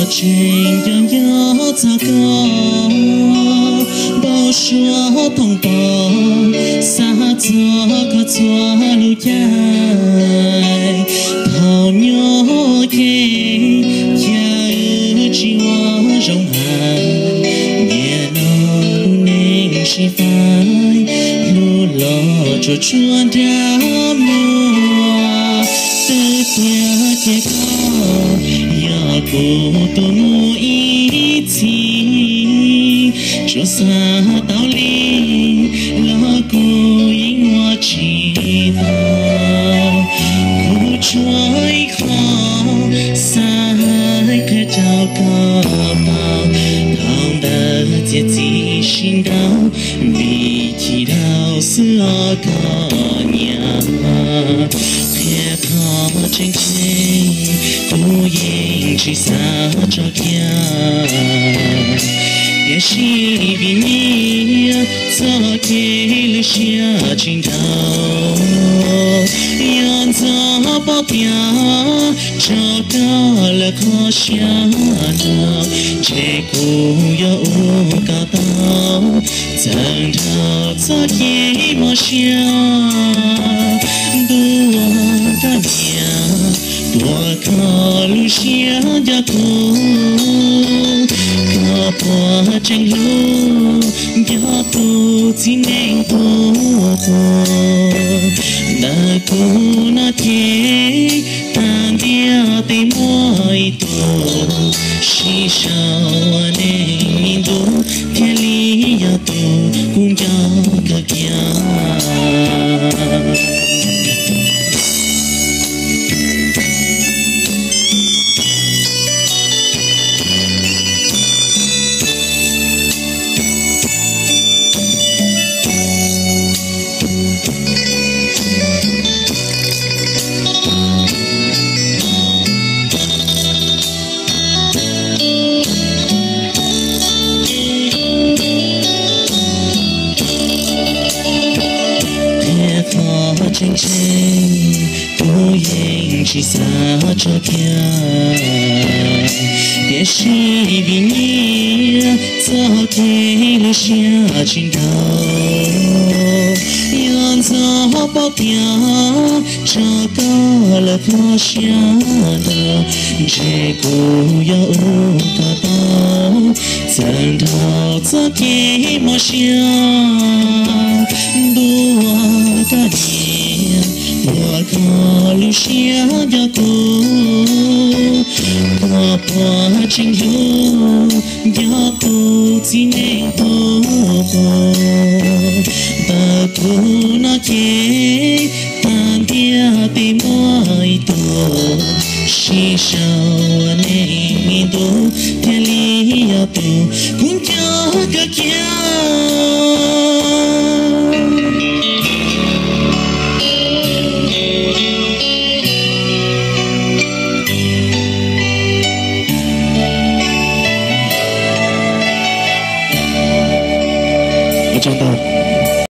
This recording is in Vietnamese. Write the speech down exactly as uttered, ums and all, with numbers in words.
trên giang gió xa có bao số thông bò xa gió có gió lưu dài thao nhớ kê cha ư chi hoa rong hàng nhẹ nó nên chi phai lu lo cho chuan đã mua từ tia che có ya cô tôi mua ý chí cho xa tao li lo cô yên hoa chỉ tao cô trôi khó xa cái trao có bao thằng đã chết gì xin đau vì chỉ đau xưa có nhà kẻ khó tranh tranh cô yên chỉ xa cho kia也是vì nhớ cho kê lưu xia trình đầu yên gió bao bia cho cả là khó xia nào chế cô yêu cả tao chẳng thao cho kê mà xia đua cả nhà đua khó lưu xia cho cô qua tranh lu gió tu chỉ nên tu đã cô nó thế tan dia tây môi tu si sao nên nhìn tu thiên lý ya tu cũng cho cả kia tranh tranh cô yên chỉ xa cho kia để chỉ vì nhớ cho kê lưu xia trên đầu yên gió bao bia cho cả là khó xia đầu chế cô yêu cả tao chẳng thao cho kê mà xia đua cả đi qua khó lưu xia cho cô qua qua tranh hiếu gió tu chỉ nên tu ta cô nó chế tan tia tìm môi tu si sao nên mi tu thiên lý tu cũng cho cả kia trong tàu